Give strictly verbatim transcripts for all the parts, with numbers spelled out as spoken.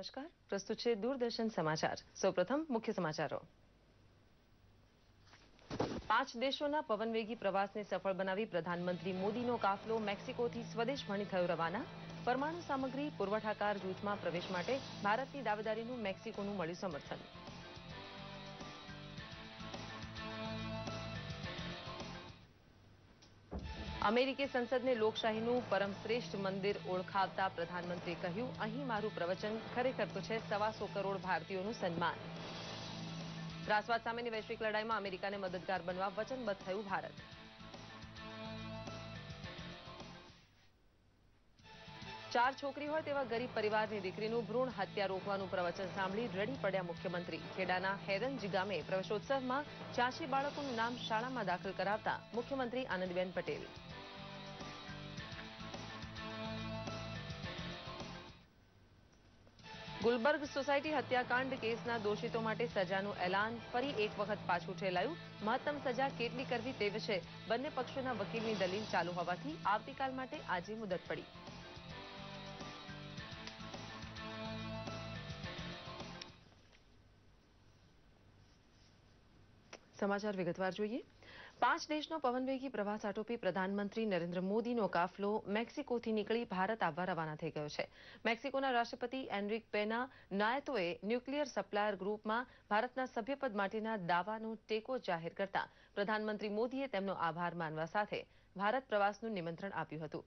નમસ્કાર, પ્રસ્તુત છે દૂરદર્શન સમાચાર। સૌપ્રથમ મુખ્ય સમાચારો। પાંચ દેશોના પવનવેગી પ્રવાસને સફળ બનાવી પ્રધાનમંત્રી મોદીનો કાફલો મેક્સિકોથી સ્વદેશ ભણી થયો રવાના। પરમાણુ સામગ્રી પુરવઠાકાર જૂથમાં પ્રવેશ માટે ભારતની દાવેદારીનું મેક્સિકોનું મળ્યું સમર્થન। અમેરિકી સંસદને લોકશાહીનું પરમ શ્રેષ્ઠ મંદિર ઓળખાવતા પ્રધાનમંત્રીએ કહ્યું, અહીં મારું પ્રવચન ખરેખર તો છે સવાસો કરોડ ભારતીયોનું સન્માન। ત્રાસવાદ સામેની વૈશ્વિક લડાઈમાં અમેરિકાને મદદગાર બનવા વચનબદ્ધ થયું ભારત। ચાર છોકરી હોય તેવા ગરીબ પરિવારની દીકરીનું ભ્રૂણ હત્યા રોકવાનું પ્રવચન સાંભળી રડી પડ્યા મુખ્યમંત્રી। ખેડાના હેરંજી ગામે પ્રવેશોત્સવમાં છ્યાસી બાળકોનું નામ શાળામાં દાખલ કરાવતા મુખ્યમંત્રી આનંદીબેન પટેલ। ગુલબર્ગ સોસાયટી હત્યાકાંડ કેસના દોષિતો માટે સજાનું એલાન ફરી એક વખત પાછું ઠેલાયું। મહત્તમ સજા કેટલી કરવી તે વિશે બંને પક્ષોના વકીલની દલીલ ચાલુ હોવાથી આવતીકાલ માટે આજે મુદત પડી। સમાચાર વિગતવાર જોઈએ। પાંચ દેશનો પવનવેગી પ્રવાસ આટોપી પ્રધાનમંત્રી નરેન્દ્ર મોદીનો કાફલો મેક્સિકોથી નીકળી ભારત આવવા રવાના થઈ ગયો છે। મેક્સિકોના રાષ્ટ્રપતિ એનરિક પેના નાયતોએ ન્યુક્લિયર સપ્લાયર ગ્રુપમાં ભારતના સભ્યપદ માટેના દાવાનો ટેકો જાહેર કરતા પ્રધાનમંત્રી મોદીએ તેમનો આભાર માનવા સાથે ભારત પ્રવાસનું નિમંત્રણ આપ્યું હતું।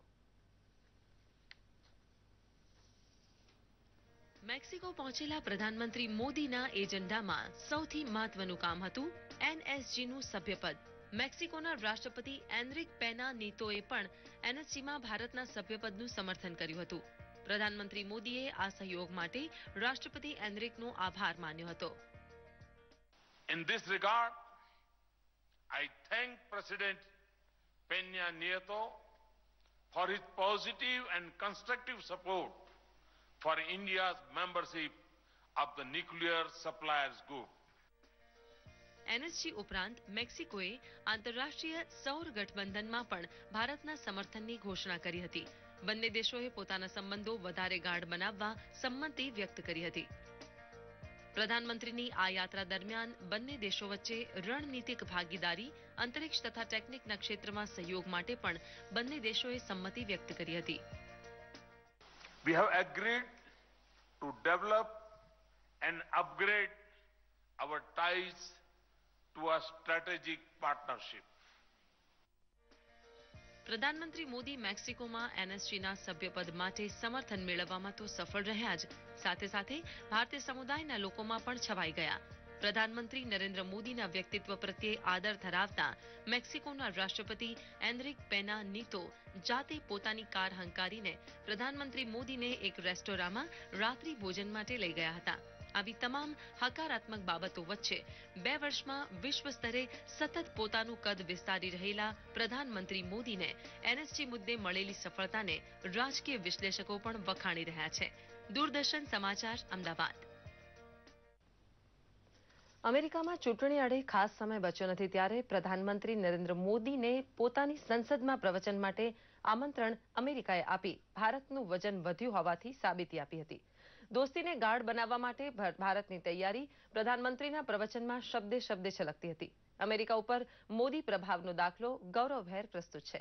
મેક્સિકો પહોંચેલા પ્રધાનમંત્રી મોદીના એજન્ડામાં સૌથી મહત્વનું કામ હતું એનએસજીનું સભ્યપદ। મેક્સિકોના રાષ્ટ્રપતિ એનરિક પેના નીતોએ પણ એનએસજીમાં ભારતના સભ્યપદનું સમર્થન કર્યું હતું। પ્રધાનમંત્રી મોદીએ આ સહયોગ માટે રાષ્ટ્રપતિ એનરિકનો આભાર માન્યો હતો। In this regard, I thank President Peña Nieto for his positive and constructive support for India's membership of the Nuclear Suppliers Group. NSG ઉપરાંત મેક્સિકોએ આંતરરાષ્ટ્રીય સૌર ગઠબંધનમાં પણ ભારતના સમર્થનની ઘોષણા કરી હતી। બંને દેશોએ પોતાના સંબંધો વધારે ગાઢ બનાવવા સંમતિ વ્યક્ત કરી હતી। પ્રધાનમંત્રીની આ યાત્રા દરમિયાન બંને દેશો વચ્ચે રણનીતિક ભાગીદારી, અંતરિક્ષ તથા ટેકનિકના ક્ષેત્રમાં સહયોગ માટે પણ બંને દેશોએ સંમતિ વ્યક્ત કરી હતી। We have agreed to develop and upgrade our ties to a strategic partnership. પ્રધાનમંત્રી મોદી મેક્સિકોમાં એનએસજીના સભ્યપદ માટે સમર્થન મેળવવામાં તો સફળ રહ્યા જ સાથે સાથે ભારતીય સમુદાયના લોકોમાં પણ છવાઈ ગયા। પ્રધાનમંત્રી નરેન્દ્ર મોદીના વ્યક્તિત્વ પ્રત્યે આદર ધરાવતા મેક્સિકોના રાષ્ટ્રપતિ એનરિક પેના નીતો જાતે પોતાની કાર હંકારીને પ્રધાનમંત્રી મોદીને એક રેસ્ટોરાંમાં રાત્રિ ભોજન માટે લઈ ગયા હતા। આવી તમામ હકારાત્મક બાબતો વચ્ચે બે વર્ષમાં વિશ્વ સ્તરે સતત પોતાનું કદ વિસ્તારી રહેલા પ્રધાનમંત્રી મોદીને એનએસજી મુદ્દે મળેલી સફળતાને રાજકીય વિશ્લેષકો પણ વખાણી રહ્યા છે। દૂરદર્શન સમાચાર અમદાવાદ। અમેરિકામાં ચૂંટણી આડે ખાસ સમય બચ્યો નથી ત્યારે પ્રધાનમંત્રી નરેન્દ્ર મોદીને પોતાની સંસદમાં પ્રવચન માટે આમંત્રણ અમેરિકાએ આપી ભારતનું વજન વધ્યું હોવાથી સાબિતી આપી હતી। દોસ્તીને ગાઢ બનાવવા માટે ભારતની તૈયારી પ્રધાનમંત્રીના પ્રવચનમાં શબ્દે શબ્દે છલકતી હતી। અમેરિકા ઉપર મોદી પ્રભાવનો દાખલો ગૌરવભેર પ્રસ્તુત છે।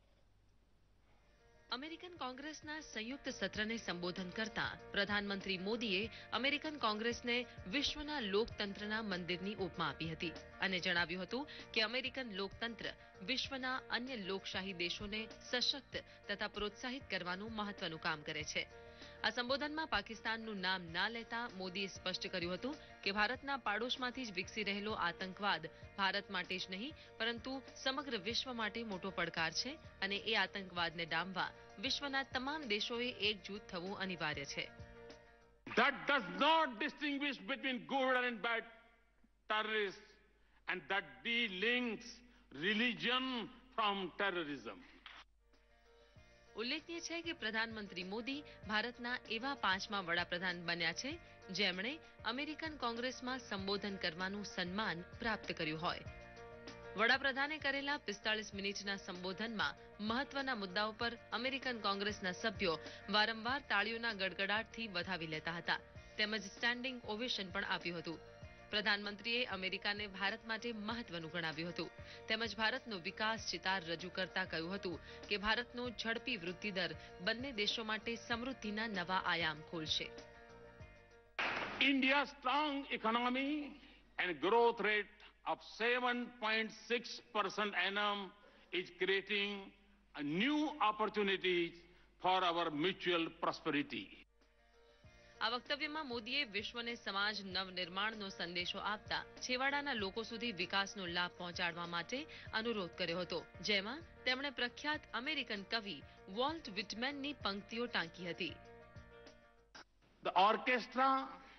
અમેરિકન કોંગ્રેસના સંયુક્ત સત્રને સંબોધન કરતા પ્રધાનમંત્રી મોદીએ અમેરિકન કોંગ્રેસને વિશ્વના લોકતંત્રના મંદિરની ઉપમા આપી હતી અને જણાવ્યું હતું કે અમેરિકન લોકતંત્ર વિશ્વના અન્ય લોકશાહી દેશોને સશક્ત તથા પ્રોત્સાહિત કરવાનું મહત્વનું કામ કરે છે। આ સંબોધનમાં પાકિસ્તાનનું નામ ના લેતા મોદીએ સ્પષ્ટ કર્યું હતું કે ભારતના પાડોશમાંથી જ વિકસી રહેલો આતંકવાદ ભારત માટે જ નહીં પરંતુ સમગ્ર વિશ્વ માટે મોટો પડકાર છે અને એ આતંકવાદને ડામવા વિશ્વના તમામ દેશોએ એકજૂથ થવું અનિવાર્ય છે। That does not distinguish between good and bad terrorists and that delinks religion from terrorism. ઉલ્લેખનીય છે કે પ્રધાનમંત્રી મોદી ભારતના એવા પાંચમા વડાપ્રધાન બન્યા છે જેમણે અમેરિકન કોંગ્રેસમાં સંબોધન કરવાનું સન્માન પ્રાપ્ત કર્યું હોય। વડાપ્રધાને કરેલા પિસ્તાળીસ મિનિટના સંબોધનમાં મહત્વના મુદ્દાઓ પર અમેરિકન કોંગ્રેસના સભ્યો વારંવાર તાળીઓના ગડગડાટથી વધાવી લેતા હતા। તેમજ સ્ટેન્ડિંગ ઓવેશન પણ આપ્યું હતું. પ્રધાનમંત્રીએ અમેરિકાને ભારત માટે મહત્વનું ગણાવ્યું હતું. તેમજ ભારતનો વિકાસ ચિતાર રજૂ કરતા કહ્યું હતું કે ભારતનો ઝડપી વૃદ્ધિ દર બંને દેશો માટે સમૃદ્ધિના નવા આયામ ખોલશે. India's strong economy and growth rate of seven point six percent annum is creating a new opportunities for our mutual prosperity. આ વક્તવ્યમાં મોદીએ વિશ્વને સમાજ નવનિર્માણનો સંદેશો આપતા છેવાડાના લોકો સુધી વિકાસનો લાભ પહોંચાડવા માટે અનુરોધ કર્યો હતો, જેમાં તેમણે પ્રખ્યાત અમેરિકન કવિ વોલ્ટ વિટમેનની પંક્તિઓ ટાંકી હતી. The orchestra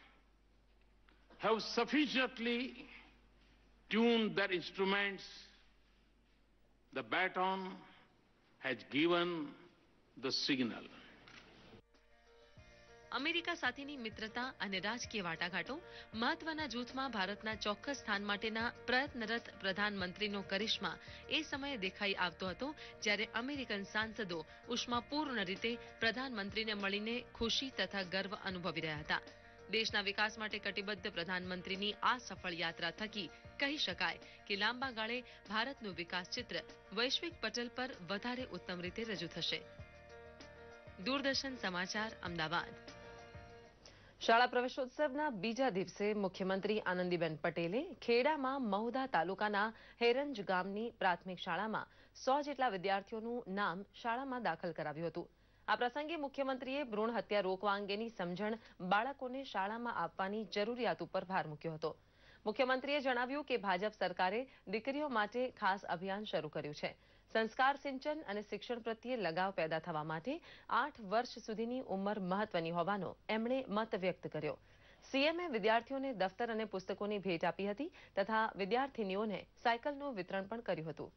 have sufficiently tuned their instruments. The baton has given the signal. America સાથેની મિત્રતા અને રાજકીય વાટાઘાટો મહત્વના જૂથમાં ભારતના ચોક્કસ સ્થાન માટેના પ્રયત્નરત પ્રધાનમંત્રીનો કરિશ્મા એ સમયે દેખાઈ આવતો હતો જ્યારે અમેરિકન સાંસદો ઉષ્માપૂર્ણ રીતે પ્રધાનમંત્રીને મળીને ખુશી તથા ગર્વ અનુભવી રહ્યા હતા. દેશના વિકાસ માટે કટિબદ્ધ પ્રધાનમંત્રીની આ સફળ યાત્રા થકી કહી શકાય કે લાંબા ગાળે ભારતનું વિકાસ ચિત્ર વૈશ્વિક પટલ પર વધારે ઉત્તમ રીતે રજૂ થશે. દૂરદર્શન સમાચાર, અમદાવાદ. શાળા પ્રવેશોત્સવના બીજા દિવસે મુખ્યમંત્રી આનંદીબેન પટેલે ખેડામાં મહુધા તાલુકાના હેરંજ ગામની પ્રાથમિક શાળામાં સો જેટલા વિદ્યાર્થીઓનું નામ શાળામાં દાખલ કરાવ્યું હતું. આ પ્રસંગે મુખ્યમંત્રીએ ભ્રૂણ હત્યા રોકવા અંગેની સમજણ બાળકોને શાળામાં આપવાની જરૂરિયાત ઉપર ભાર મૂક્યો હતો. મુખ્યમંત્રીએ જણાવ્યું કે ભાજપ સરકારે દીકરીઓ માટે ખાસ અભિયાન શરૂ કર્યું છે. સંસ્કાર સિંચન અને શિક્ષણ પ્રત્યે લગાવ પેદા થવા માટે આઠ વર્ષ સુધીની ઉંમર મહત્વની હોવાનો એમણે મત વ્યક્ત કર્યો. સીએમએ વિદ્યાર્થીઓને દફતર અને પુસ્તકોની ભેટ આપી હતી તથા વિદ્યાર્થીનીઓને સાયકલનું વિતરણ પણ કર્યું હતું.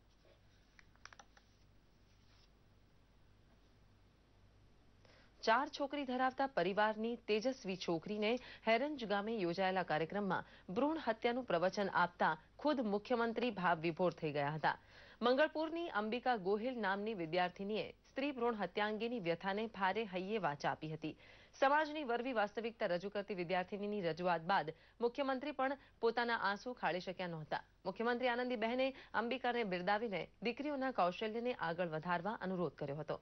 ચાર છોકરી ધરાવતા પરિવારની તેજસ્વી છોકરીને હેરંજ ગામે યોજાયેલા કાર્યક્રમમાં ભ્રૂણ હત્યાનું પ્રવચન આપતા ખુદ મુખ્યમંત્રી ભાવ વિભોર થઈ ગયા હતા. મંગળપુરની અંબિકા ગોહિલ નામની વિદ્યાર્થીનીએ સ્ત્રી ભ્રૂણ હત્યા અંગેની વ્યથાને ભારે હૈયે વાચા આપી હતી. સમાજની વરવી વાસ્તવિકતા રજૂ કરતી વિદ્યાર્થીનીની રજૂઆત બાદ મુખ્યમંત્રી પણ પોતાના આંસુ ખાળી શક્યા નહોતા. મુખ્યમંત્રી આનંદીબહેને અંબિકાને બિરદાવીને દીકરીઓના કૌશલ્યને આગળ વધારવા અનુરોધ કર્યો હતો.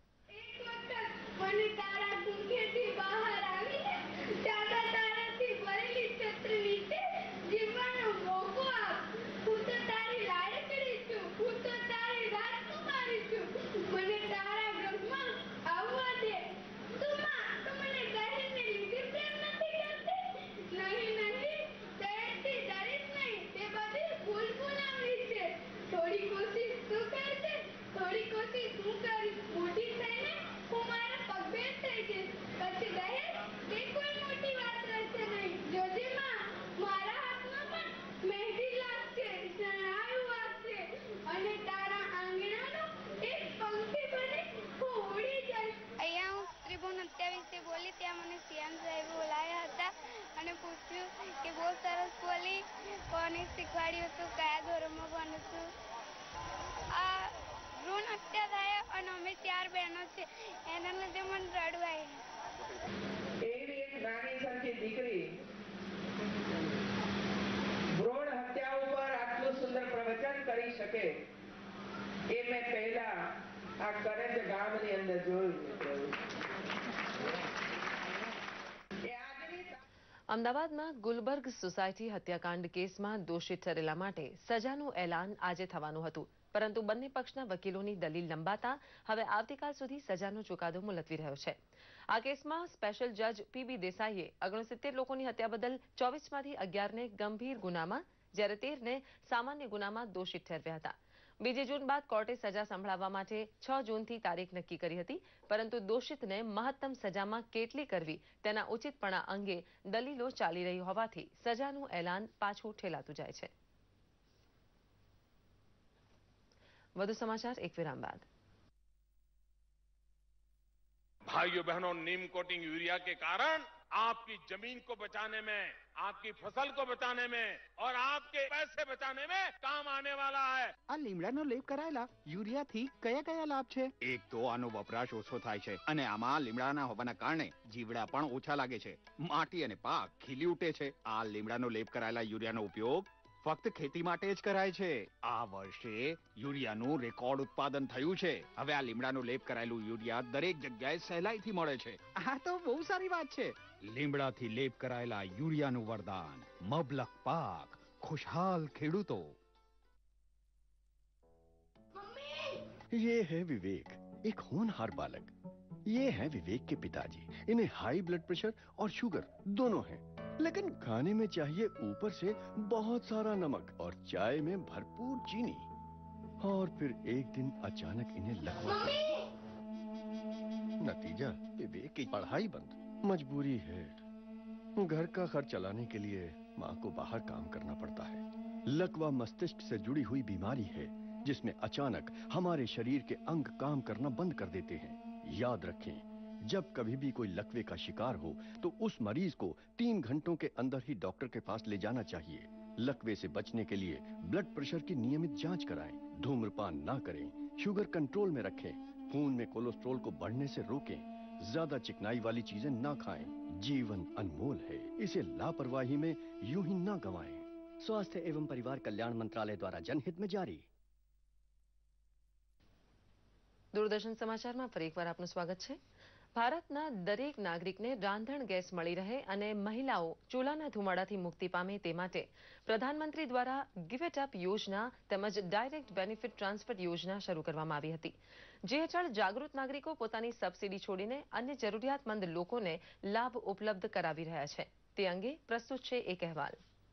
શીખવાડ્યું હતું કયા ધોરણમાં ભણું છું. આ ભ્રૂણ હત્યા થાય અને અમે ચાર બહેનો છે એના લીધે મને રડવું આવ્યું. એવી એક નાની સરખી દીકરી ભ્રૂણ હત્યા ઉપર આટલું સુંદર પ્રવચન કરી શકે એ મેં પહેલા આ કરંજ ગામની અંદર જોયું. અમદાવાદમાં ગુલબર્ગ સોસાયટી હત્યાકાંડ કેસમાં દોષિત ઠરેલા માટે સજાનું એલાન આજે થવાનું હતું, પરંતુ બંને પક્ષના વકીલોની દલીલ લંબાતા હવે આવતીકાલ સુધી સજાનો ચુકાદો મુલતવી રહ્યો છે. આ કેસમાં સ્પેશિયલ જજ પીબી દેસાઈએ ઓગણસિત્તેર લોકોની હત્યા બદલ ચોવીસમાંથી અગિયારને ગંભીર ગુનામાં જ્યારે તેરને સામાન્ય ગુનામાં દોષિત ઠેરવ્યા હતા. બીજી જૂન બાદ કોર્ટે સજા સંભળાવવા માટે છ જૂનથી તારીખ નક્કી કરી હતી, પરંતુ દોષિતને મહત્તમ સજામાં કેટલી કરવી તેના ઉચિતપણા અંગે દલીલો ચાલી રહી હોવાથી સજાનું એલાન પાછું ઠેલાતું જાય છે. વધુ સમાચાર એક વિરામ બાદ. भाइयों बहनों, नीम कोटिंग यूरिया के कारण आपकी जमीन को बचाने में, आपकी फसल को बचाने में और आपके पैसे बचाने में काम आने वाला है। આ લીમડાનો લેપ કરાયેલા યુરિયાથી કયા કયા લાભ છે? એક તો આનો વપરાશ ઓછો થાય છે અને આમાં લીમડાના હોવાના કારણે જીવડા પણ ઓછા લાગે છે. માટી અને પાક ખીલી ઉઠે છે. આ લીમડાનો લેપ કરાયેલા યુરિયાનો ઉપયોગ ફક્ત ખેતી માટે જ કરાય છે. આ વર્ષે યુરિયાનું રેકોર્ડ ઉત્પાદન થયું છે. હવે આ લીમડાનો લેપ કરાયેલું યુરિયા દરેક જગ્યાએ સહેલાઈથી મળે છે. આ તો બહુ સારી વાત છે. લીમડાથી લેપ કરાયેલા યુરિયાનું વરદાન, મબલખ પાક, ખુશહાલ ખેડૂતો. ये है विवेक, एक होनहार बालक. ये है विवेक के पिताजी. इन्हें हाई ब्लड प्रेशर और शुगर दोनों हैं. लेकिन खाने में चाहिए ऊपर से बहुत सारा नमक और चाय में भरपूर चीनी. और फिर एक दिन अचानक इन्हें लकवा. नतीजा विवेक की पढ़ाई बंद. मजबूरी है. घर का खर्च चलाने के लिए माँ को बाहर काम करना पड़ता है. लकवा मस्तिष्क से जुड़ी हुई बीमारी है जिसमें अचानक हमारे शरीर के अंग काम करना बंद कर देते हैं. याद रखें, जब कभी भी कोई लकवे का शिकार हो तो उस मरीज को तीन घंटों के अंदर ही डॉक्टर के पास ले जाना चाहिए. लकवे से बचने के लिए ब्लड प्रेशर की नियमित जांच कराएं, धूम्रपान ना करें, शुगर कंट्रोल में रखें, खून में कोलेस्ट्रॉल को बढ़ने से रोकें, ज्यादा चिकनाई वाली चीजें ना खाएं. जीवन अनमोल है, इसे लापरवाही में यूं ही ना गंवाएं. स्वास्थ्य एवं परिवार कल्याण मंत्रालय द्वारा जनहित में जारी. દૂરદર્શન સમાચારમાં ફરી એકવાર આપનું સ્વાગત છે. ભારતના દરેક નાગરિકને રાંધણ ગેસ મળી રહે અને મહિલાઓ ચૂલાના ધુમાડાથી મુક્તિ પામે તે માટે પ્રધાનમંત્રી દ્વારા ગિવ ઇટ અપ યોજના તેમજ ડાયરેક્ટ બેનિફિટ ટ્રાન્સફર યોજના શરૂ કરવામાં આવી હતી, જે હેઠળ જાગૃત નાગરિકો પોતાની સબસિડી છોડીને અન્ય જરૂરિયાતમંદ લોકોને લાભ ઉપલબ્ધ કરાવી રહ્યા છે. તે અંગે પ્રસ્તુત છે એક અહેવાલ.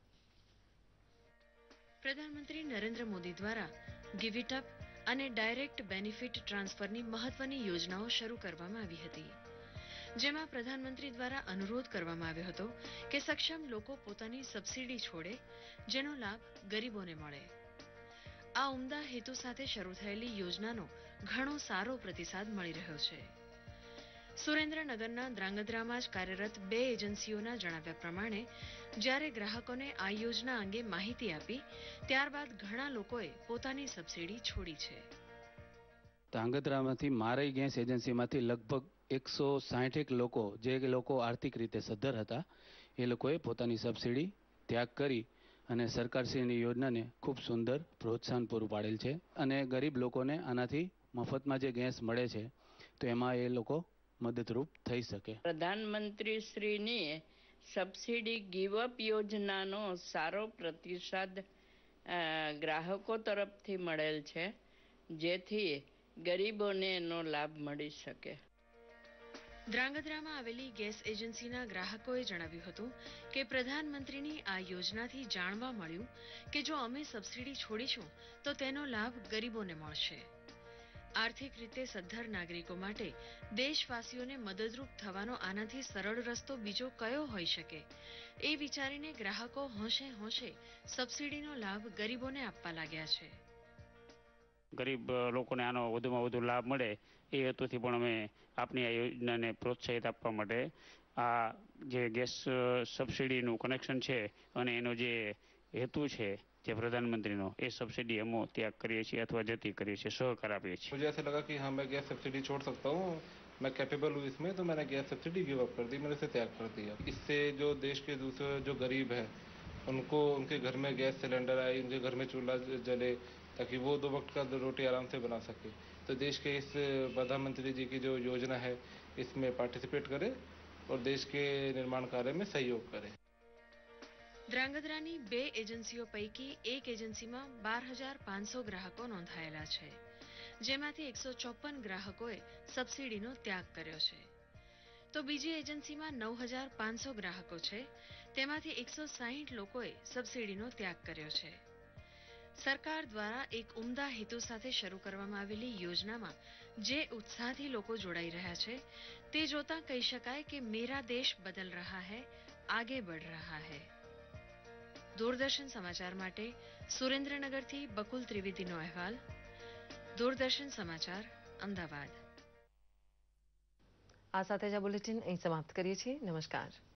પ્રધાનમંત્રી નરેન્દ્ર મોદી દ્વારા ગિવ ઇટ અપ અને ડાયરેક્ટ બેનિફિટ ટ્રાન્સફરની મહત્વની યોજનાઓ શરૂ કરવામાં આવી હતી, જેમાં પ્રધાનમંત્રી દ્વારા અનુરોધ કરવામાં આવ્યો હતો કે સક્ષમ લોકો પોતાની સબસિડી છોડે, જેનો લાભ ગરીબોને મળે. આ ઉમદા હેતુ સાથે શરૂ થયેલી યોજનાનો ઘણો સારો પ્રતિસાદ મળી રહ્યો છે. સુરેન્દ્રનગરના ધ્રાંગધ્રામાં જ કાર્યરત બે એજન્સીઓના જણાવ્યા પ્રમાણે જ્યારે ગ્રાહકોને આ યોજના અંગે માહિતી આપી ત્યારબાદ ઘણા લોકોએ પોતાની સબસિડી છોડી છે. ધ્રાંગધ્રામાંથી મારી ગેસ એજન્સીમાંથી લગભગ એકસો સાઠેક લોકો, જે લોકો આર્થિક રીતે સદ્ધર હતા, એ લોકોએ પોતાની સબસિડી ત્યાગ કરી અને સરકારશ્રીની યોજનાને ખૂબ સુંદર પ્રોત્સાહન પૂરું પાડેલ છે. અને ગરીબ લોકોને આનાથી મફતમાં જે ગેસ મળે છે તો એમાં એ લોકો મદદરૂપ થઈ શકે. પ્રધાનમંત્રી શ્રીની સબસિડી ગીવ અપ યોજનાનો સારો પ્રતિસાદ ગ્રાહકો તરફથી મળેલ છે, જેથી ગરીબોને એનો લાભ મળી શકે. ધ્રાંગધ્રામાં આવેલી ગેસ એજન્સીના ગ્રાહકોએ જણાવ્યું હતું કે પ્રધાનમંત્રીની આ યોજનાથી જાણવા મળ્યું કે જો અમે સબસિડી છોડીશું તો તેનો લાભ ગરીબોને મળશે. આર્થિક રીતે સદ્ધર નાગરિકો માટે દેશવાસીઓને મદદરૂપ થવાનો આનાથી સરળ રસ્તો બીજો કયો હોઈ શકે, એ વિચારીને ગ્રાહકો હોંશે હોંશે સબસિડીનો લાભ ગરીબોને આપવા લાગ્યા છે. ગરીબ લોકોને આનો વધુમાં વધુ લાભ મળે એ હેતુથી પણ અમે આપની આ યોજનાને પ્રોત્સાહિત આપવા માટે આ જે ગેસ સબસિડીનું કનેક્શન છે અને એનો જે હેતુ છે જે प्रधानमंत्री ये सब्सिडी हम त्याग करिए छे अथवा जती करिए छे, सहकार आपीए छे. मुझे ऐसा लगा कि हाँ मैं गैस सब्सिडी छोड़ सकता हूँ, मैं कैपेबल हूँ इसमें, तो मैंने गैस सब्सिडी गिव अप कर दी, मैंने इसे त्याग कर दिया. इससे जो देश के दूसरे जो गरीब हैं उनको उनके घर में गैस सिलेंडर आए, उनके घर में चूल्हा जले, ताकि वो दो वक्त का रोटी आराम से बना सके. तो देश के इस प्रधानमंत्री जी की जो योजना है इसमें पार्टिसिपेट करें और देश के निर्माण कार्य में सहयोग करें. ધ્રાંગધ્રાની બે એજન્સીઓ પૈકી એક એજન્સીમાં બાર હજાર પાંચસો ગ્રાહકો નોંધાયેલા છે, જેમાંથી એકસો ચોપન ગ્રાહકોએ સબસિડીનો ત્યાગ કર્યો છે, તો બીજી એજન્સીમાં નવ હજાર પાંચસો ગ્રાહકો છે, તેમાંથી એકસો સાહીઠ લોકોએ સબસિડીનો ત્યાગ કર્યો છે. સરકાર દ્વારા એક ઉમદા હેતુ સાથે શરૂ કરવામાં આવેલી યોજનામાં જે ઉત્સાહથી લોકો જોડાઈ રહ્યા છે તે જોતા કહી શકાય કે મેરા દેશ બદલ રહા હૈ, આગે બઢ રહા હૈ. દૂરદર્શન સમાચાર માટે સુરેન્દ્રનગરથી બકુલ ત્રિવેદીનો અહેવાલ. દૂરદર્શન સમાચાર, અમદાવાદ. આ સાથે જ આ બુલેટિન અહીં સમાપ્ત કરીએ છીએ. નમસ્કાર.